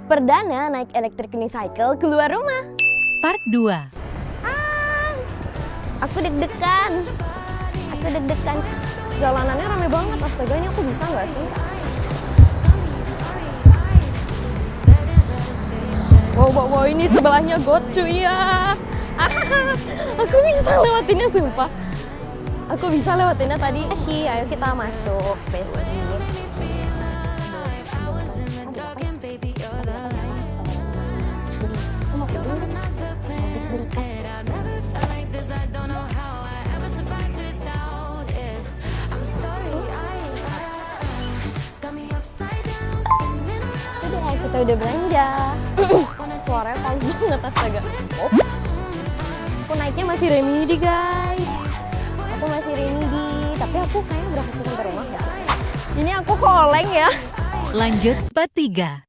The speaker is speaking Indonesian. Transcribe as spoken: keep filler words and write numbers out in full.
Perdana naik electric unicycle keluar rumah. Part dua. Ah, aku deg-degan. Aku deg-degan. Jalanannya rame banget, astaga, ini aku bisa nggak sih? Wow, wow, wow, ini sebelahnya got cuy ya. Aku bisa lewatinnya, sumpah. Aku bisa lewatinnya tadi. Asyik, ayo kita masuk. Besi. Sudah, kita udah belanja. Suaranya paus banget, astaga. Oh. Aku naiknya masih remedi guys. Aku masih remedi, tapi aku kayaknya berhasil sampai rumah ya. Ini aku koleng ya. Lanjut part tiga.